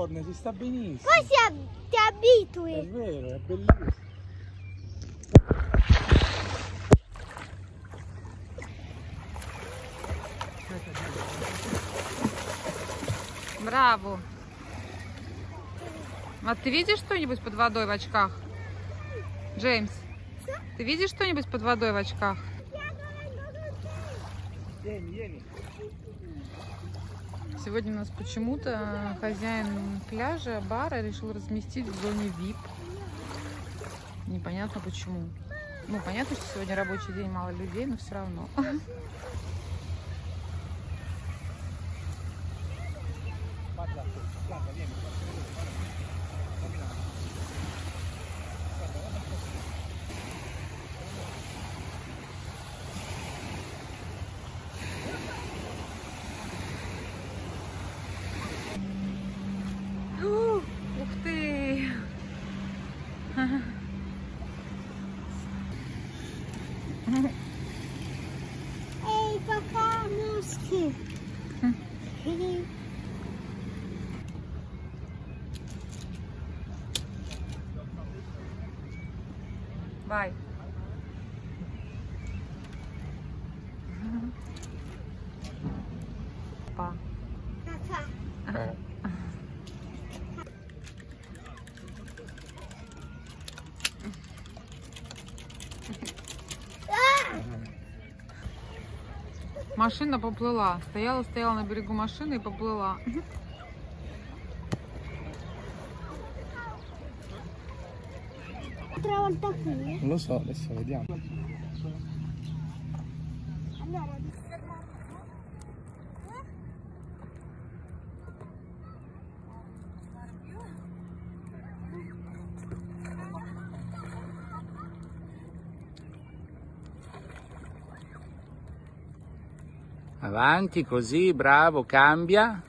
California, si sta benissimo. Poi ti abitui. È vero, è bellissimo. Браво! А ты видишь что-нибудь под водой в очках? Джеймс, ты видишь что-нибудь под водой в очках? Сегодня у нас почему-то хозяин пляжа, бара решил разместить в зоне VIP. Непонятно почему. Ну, понятно, что сегодня рабочий день, мало людей, но все равно. Ух ты! Эй, пока, мушки. Vai. Па. Papà. Машина поплыла. Стояла на берегу машины и поплыла. Altra volta qui. Non lo so, adesso vediamo. Allora, Avanti così, bravo, cambia.